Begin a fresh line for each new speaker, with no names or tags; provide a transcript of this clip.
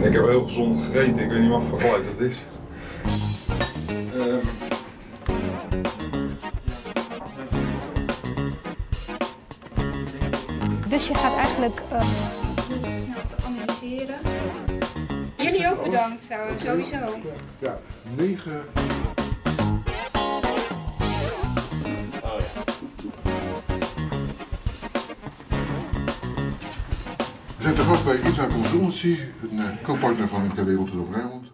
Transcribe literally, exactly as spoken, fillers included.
Ik heb heel gezond gegeten, ik weet niet wat voor geluid dat is. Uh...
Dus je gaat eigenlijk uh...
heel snel te analyseren. Jullie ook bedankt, sowieso.
Ja, negen. We zijn te gast bij Itza Consultancy, een uh, co-partner van M K B Rotterdam Rijnmond.